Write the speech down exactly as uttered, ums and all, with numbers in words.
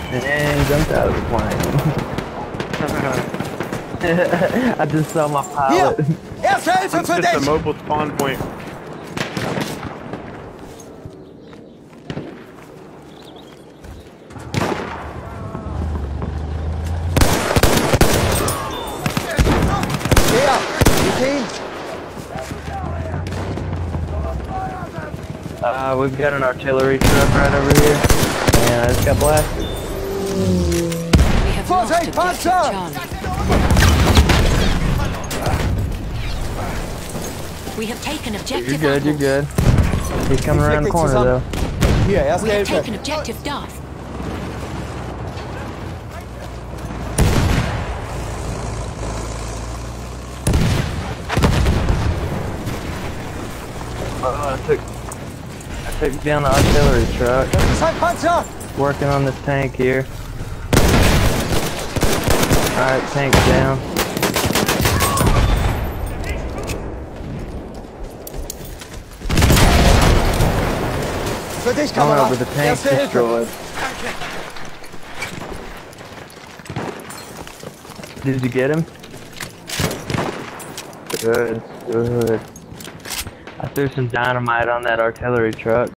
and jumped out of the plane. I just saw my pilot. Hier! Erste Hilfe für Just a dich! mobile spawn point. Ja, Team! Uh, we've got an artillery truck right over here. And I just got blasted. We have lost Vorsicht, objective Panzer! Charlie. We have taken objective You're good, you're apples. good. He's coming around the corner though. Hier, erste We have Hilfe. taken objective Duff. Uh, I took I took down the artillery truck. Das ist ein Panzer! Working on this tank here. Alright, tank's down. Für dich, Coming Kamerad. over, the tank's Erste Hilfe. destroyed. Did you get him? Good, good. I threw some dynamite on that artillery truck.